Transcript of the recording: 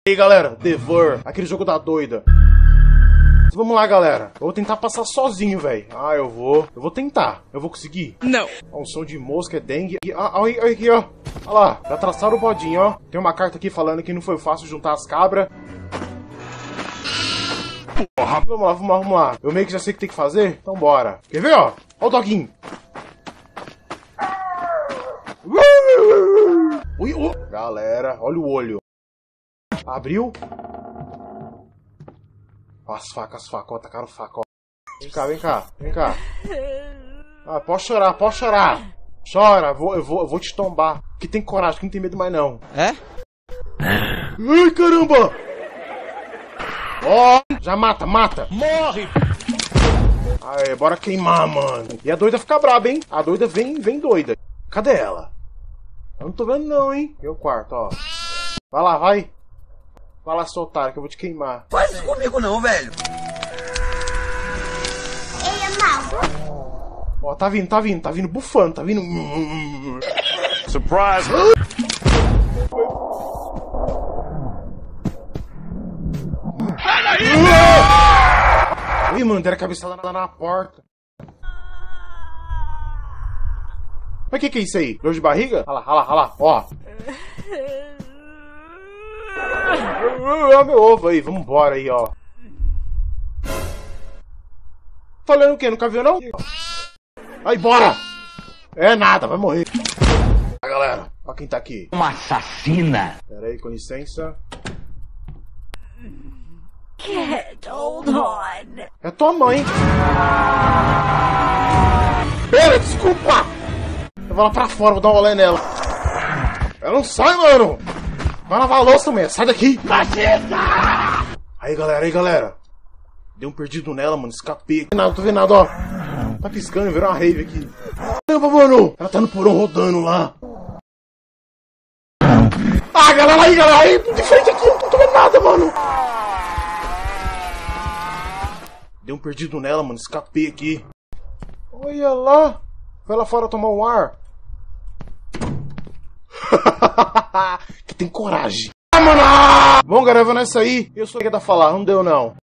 E aí galera, Devor, aquele jogo da doida. Vamos lá galera, eu vou tentar passar sozinho, velho. Ah, eu vou tentar, eu vou conseguir? Não. Ó, um som de mosca, é dengue. Olha aqui, ó. Olha lá, já traçaram o bodinho, ó. Tem uma carta aqui falando que não foi fácil juntar as cabras. Porra. Vamos lá. Eu meio que já sei o que tem que fazer, então bora. Quer ver, ó? Ó o doguinho. Ui, galera, olha o olho. Abriu. Ó, as facas, ó, tacaram faca, ó. Vem cá. Ah, pode chorar. Chora, eu vou te tombar. Que tem coragem, que não tem medo mais não. É? Ai, caramba! Ó, já mata. Morre! Aê, bora queimar, mano. E a doida fica braba, hein? A doida vem doida. Cadê ela? Eu não tô vendo não, hein? E o quarto, ó. Vai lá, vai. Vai lá, seu otário, que eu vou te queimar. Faz isso comigo não, velho. Ele é mau. Ó, tá vindo bufando, tá vindo. Surprise! Ih, mano, deram a cabeça lá na porta. Mas que é isso aí? Dor de barriga? Olha lá, ó. Olha meu ovo aí, vambora aí, ó. Tá olhando o quê? Nunca viu, não? Aí, bora! É nada, vai morrer. Ah, galera, ó quem tá aqui. Uma assassina! Pera aí, com licença. Cat, hold on. É tua mãe. Pera, desculpa! Eu vou lá pra fora, vou dar um olé nela. Ela não sai, mano! Vai lavar a louça, mulher, sai daqui! Machista! Aí, galera. Dei um perdido nela, mano, escapei. Não tô vendo nada, ó. Tá piscando, virou uma rave aqui. Caramba, mano! Ela tá no porão rodando lá. Ah, galera aí! De frente aqui, não tô vendo nada, mano! Dei um perdido nela, mano, escapei aqui. Olha lá! Vai lá fora tomar um ar. Que tem coragem. Ah, mano! Bom, galera, nessa aí. Eu sou o que tá falando, não deu não.